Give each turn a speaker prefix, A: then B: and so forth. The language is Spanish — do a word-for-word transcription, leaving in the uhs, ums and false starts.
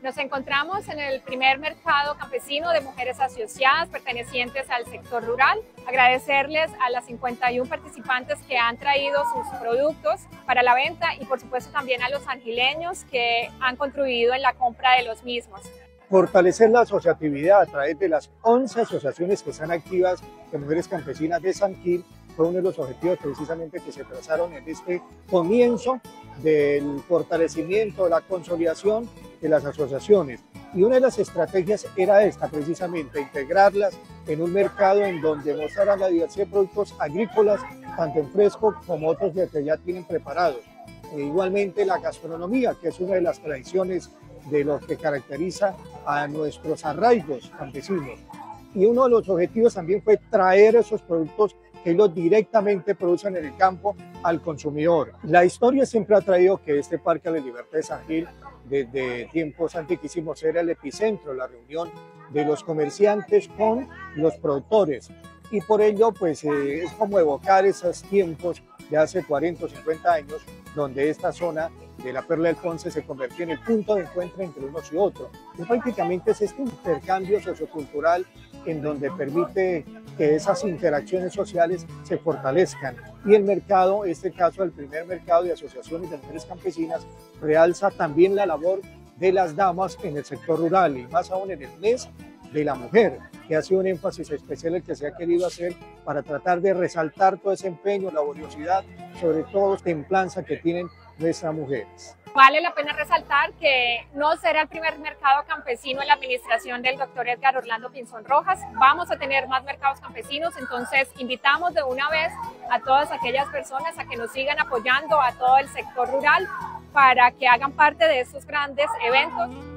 A: Nos encontramos en el primer mercado campesino de mujeres asociadas pertenecientes al sector rural. Agradecerles a las cincuenta y uno participantes que han traído sus productos para la venta y por supuesto también a los angileños que han contribuido en la compra de los mismos.
B: Fortalecer la asociatividad a través de las once asociaciones que están activas de mujeres campesinas de San Gil fue uno de los objetivos precisamente que se trazaron en este comienzo del fortalecimiento, la consolidación de las asociaciones. Y una de las estrategias era esta, precisamente, integrarlas en un mercado en donde mostraran la diversidad de productos agrícolas, tanto en fresco como otros que ya tienen preparados. E igualmente la gastronomía, que es una de las tradiciones de lo que caracteriza a nuestros arraigos campesinos. Y uno de los objetivos también fue traer esos productos que ellos directamente producen en el campo al consumidor. La historia siempre ha traído que este Parque de la Libertad de San Gil, desde tiempos antiquísimos, era el epicentro, la reunión de los comerciantes con los productores. Y por ello, pues eh, es como evocar esos tiempos de hace cuarenta o cincuenta años, donde esta zona de la Perla del Ponce se convirtió en el punto de encuentro entre unos y otros. Y prácticamente es este intercambio sociocultural en donde permite que esas interacciones sociales se fortalezcan. Y el mercado, en este caso el primer mercado de asociaciones de mujeres campesinas, realza también la labor de las damas en el sector rural y más aún en el mes de la mujer, que ha sido un énfasis especial el que se ha querido hacer para tratar de resaltar todo ese empeño, laboriosidad, sobre todo templanza que tienen nuestras mujeres.
A: Vale la pena resaltar que no será el primer mercado campesino en la administración del doctor Edgar Orlando Pinzón Rojas. Vamos a tener más mercados campesinos, entonces invitamos de una vez a todas aquellas personas a que nos sigan apoyando, a todo el sector rural, para que hagan parte de estos grandes eventos.